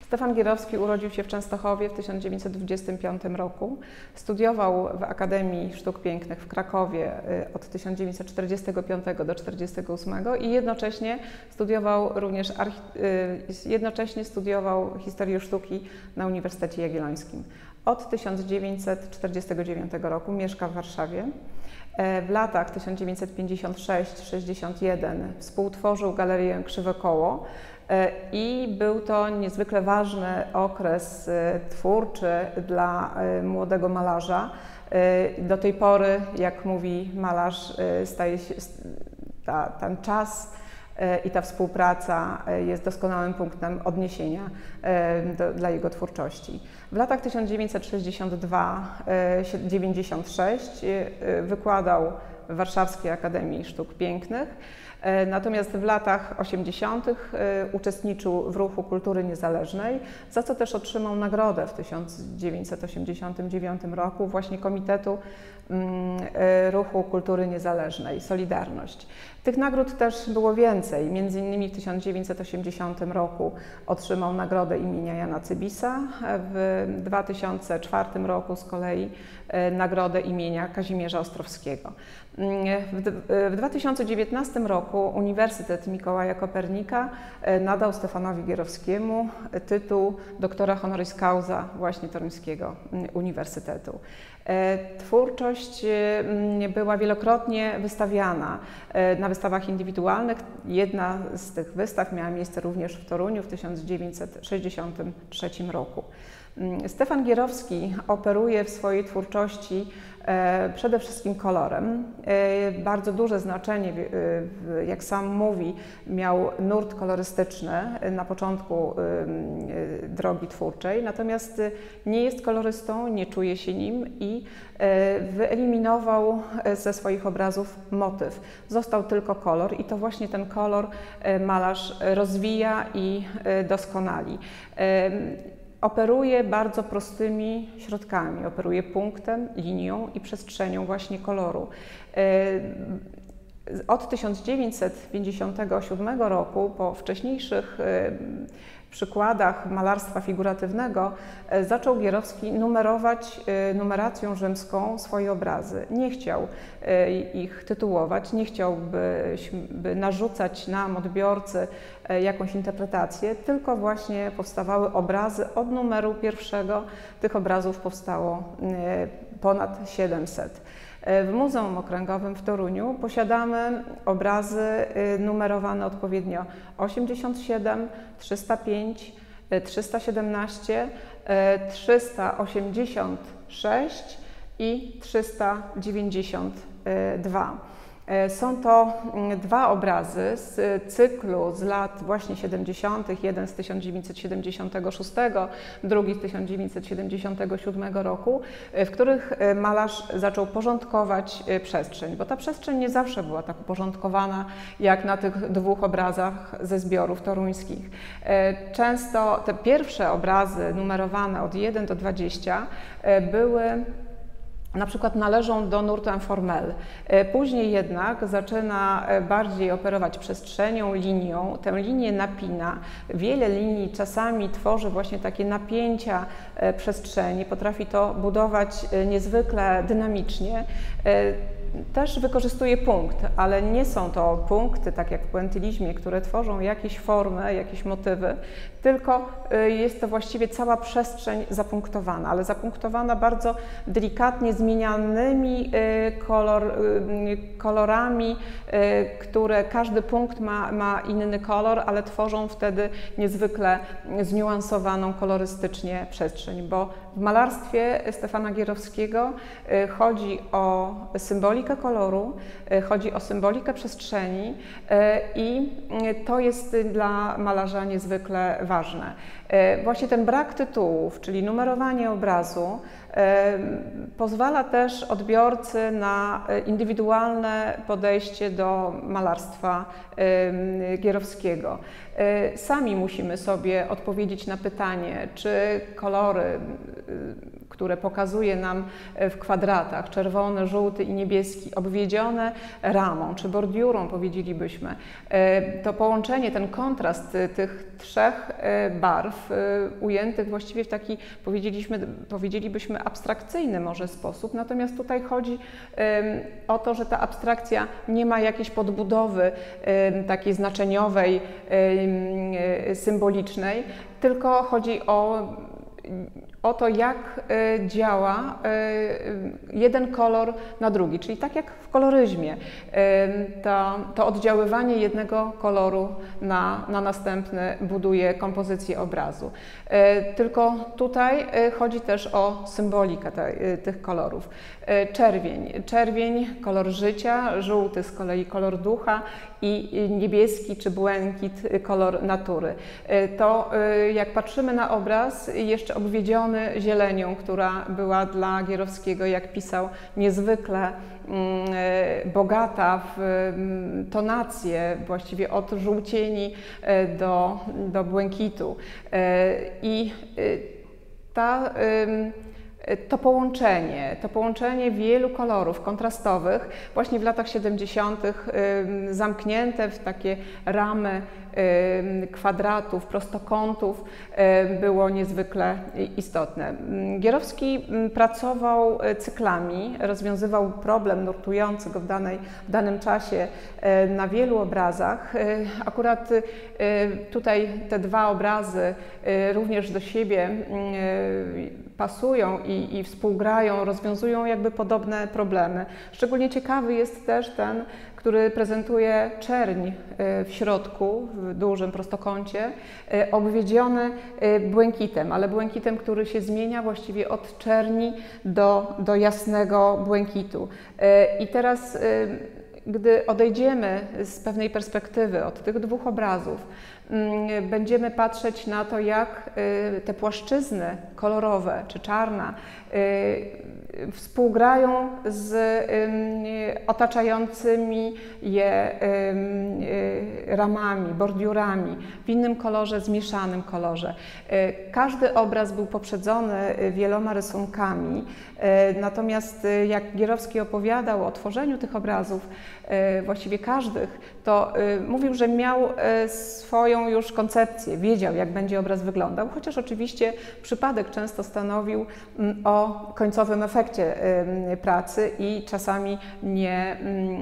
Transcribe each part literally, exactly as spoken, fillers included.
Stefan Gierowski urodził się w Częstochowie w tysiąc dziewięćset dwudziestym piątym roku. Studiował w Akademii Sztuk Pięknych w Krakowie od tysiąc dziewięćset czterdziestego piątego do czterdziestego ósmego i jednocześnie studiował również jednocześnie studiował historię sztuki na Uniwersytecie Jagiellońskim. Od tysiąc dziewięćset czterdziestego dziewiątego roku mieszka w Warszawie. W latach tysiąc dziewięćset pięćdziesiąt sześć do sześćdziesiąt jeden współtworzył Galerię Krzywe Koło i był to niezwykle ważny okres twórczy dla młodego malarza. Do tej pory, jak mówi malarz, staje się ta, ten czas i ta współpraca jest doskonałym punktem odniesienia do, dla jego twórczości. W latach tysiąc dziewięćset sześćdziesiąt dwa do dziewięćdziesiąt sześć wykładał w Warszawskiej Akademii Sztuk Pięknych, natomiast w latach osiemdziesiątych uczestniczył w ruchu kultury niezależnej, za co też otrzymał nagrodę w tysiąc dziewięćset osiemdziesiątym dziewiątym roku właśnie Komitetu Ruchu Kultury Niezależnej Solidarność. Tych nagród też było więcej, między innymi w tysiąc dziewięćset osiemdziesiątym roku otrzymał nagrodę imienia Jana Cybisa, w dwa tysiące czwartym roku z kolei nagrodę imienia Kazimierza Ostrowskiego. W dwa tysiące dziewiętnastym roku Uniwersytet Mikołaja Kopernika nadał Stefanowi Gierowskiemu tytuł doktora honoris causa właśnie Toruńskiego Uniwersytetu. Twórczość była wielokrotnie wystawiana na wystawach indywidualnych. Jedna z tych wystaw miała miejsce również w Toruniu w tysiąc dziewięćset sześćdziesiątym trzecim roku. Stefan Gierowski operuje w swojej twórczości przede wszystkim kolorem. Bardzo duże znaczenie, jak sam mówi, miał nurt kolorystyczny na początku drogi twórczej, natomiast nie jest kolorystą, nie czuje się nim i wyeliminował ze swoich obrazów motyw. Został tylko kolor i to właśnie ten kolor malarz rozwija i doskonali. Operuje bardzo prostymi środkami, operuje punktem, linią i przestrzenią właśnie koloru. Od tysiąc dziewięćset pięćdziesiątego siódmego roku, po wcześniejszych przykładach malarstwa figuratywnego, zaczął Gierowski numerować numeracją rzymską swoje obrazy. Nie chciał ich tytułować, nie chciał by, by narzucać nam, odbiorcy, jakąś interpretację, tylko właśnie powstawały obrazy od numeru pierwszego. Tych obrazów powstało ponad siedemset. W Muzeum Okręgowym w Toruniu posiadamy obrazy numerowane odpowiednio osiemdziesiąt siedem, trzysta pięć, trzysta siedemnaście, trzysta osiemdziesiąt sześć i trzysta dziewięćdziesiąt dwa. Są to dwa obrazy z cyklu z lat właśnie siedemdziesiątych, jeden z tysiąc dziewięćset siedemdziesiątego szóstego, drugi z tysiąc dziewięćset siedemdziesiątego siódmego roku, w których malarz zaczął porządkować przestrzeń, bo ta przestrzeń nie zawsze była tak uporządkowana jak na tych dwóch obrazach ze zbiorów toruńskich. Często te pierwsze obrazy numerowane od jeden do dwudziestu były na przykład należą do nurtu informel. Później jednak zaczyna bardziej operować przestrzenią, linią, tę linię napina. Wiele linii czasami tworzy właśnie takie napięcia przestrzeni, potrafi to budować niezwykle dynamicznie. Też wykorzystuje punkt, ale nie są to punkty, tak jak w puentylizmie, które tworzą jakieś formy, jakieś motywy, tylko jest to właściwie cała przestrzeń zapunktowana, ale zapunktowana bardzo delikatnie zmienianymi kolor, kolorami, które każdy punkt ma, ma inny kolor, ale tworzą wtedy niezwykle zniuansowaną kolorystycznie przestrzeń, bo w malarstwie Stefana Gierowskiego chodzi o symbolikę koloru, chodzi o symbolikę przestrzeni i to jest dla malarza niezwykle ważne. Właśnie ten brak tytułów, czyli numerowanie obrazu, pozwala też odbiorcy na indywidualne podejście do malarstwa Gierowskiego. Sami musimy sobie odpowiedzieć na pytanie, czy kolory, które pokazuje nam w kwadratach, czerwony, żółty i niebieski, niebieski, obwiedzione ramą czy bordiurą, powiedzielibyśmy. To połączenie, ten kontrast tych trzech barw ujętych właściwie w taki, powiedzieliśmy, powiedzielibyśmy abstrakcyjny może sposób, natomiast tutaj chodzi o to, że ta abstrakcja nie ma jakiejś podbudowy takiej znaczeniowej, symbolicznej, tylko chodzi o o to, jak działa jeden kolor na drugi, czyli tak jak w koloryzmie, to, to oddziaływanie jednego koloru na, na następny buduje kompozycję obrazu. Tylko tutaj chodzi też o symbolikę te, tych kolorów. Czerwień, czerwień, kolor życia, żółty z kolei kolor ducha i niebieski czy błękit, kolor natury. To jak patrzymy na obraz, jeszcze obwiedziony zielenią, która była dla Gierowskiego, jak pisał, niezwykle bogata w tonację, właściwie od żółcieni do, do błękitu. I ta To połączenie, to połączenie wielu kolorów kontrastowych właśnie w latach siedemdziesiątych zamknięte w takie ramy kwadratów, prostokątów było niezwykle istotne. Gierowski pracował cyklami, rozwiązywał problem nurtujący go w, danej, w danym czasie na wielu obrazach. Akurat tutaj te dwa obrazy również do siebie pasują i, i współgrają, rozwiązują jakby podobne problemy. Szczególnie ciekawy jest też ten, który prezentuje czerń w środku, w dużym prostokącie, obwiedziony błękitem, ale błękitem, który się zmienia właściwie od czerni do, do jasnego błękitu. I teraz, gdy odejdziemy z pewnej perspektywy od tych dwóch obrazów, będziemy patrzeć na to, jak te płaszczyzny kolorowe czy czarna współgrają z otaczającymi je ramami, bordiurami, w innym kolorze, zmieszanym kolorze. Każdy obraz był poprzedzony wieloma rysunkami, natomiast jak Gierowski opowiadał o tworzeniu tych obrazów, właściwie każdych, to mówił, że miał swoją już koncepcję, wiedział, jak będzie obraz wyglądał, chociaż oczywiście przypadek często stanowił o końcowym efekcie pracy i czasami nie,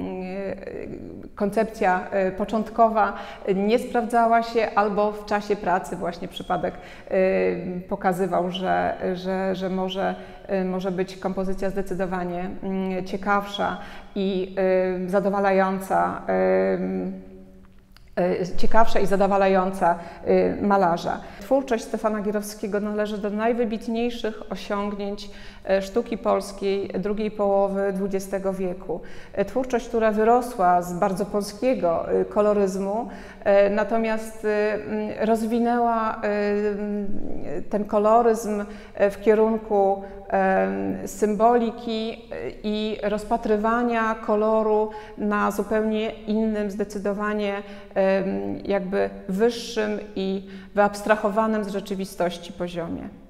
koncepcja początkowa nie sprawdzała się, albo w czasie pracy właśnie przypadek pokazywał, że, że, że może, może być kompozycja zdecydowanie ciekawsza i zadowalająca, ciekawsza i zadowalająca malarza. Twórczość Stefana Gierowskiego należy do najwybitniejszych osiągnięć sztuki polskiej drugiej połowy dwudziestego wieku. Twórczość, która wyrosła z bardzo polskiego koloryzmu, natomiast rozwinęła ten koloryzm w kierunku symboliki i rozpatrywania koloru na zupełnie innym, zdecydowanie jakby wyższym i wyabstrahowanym z rzeczywistości poziomie.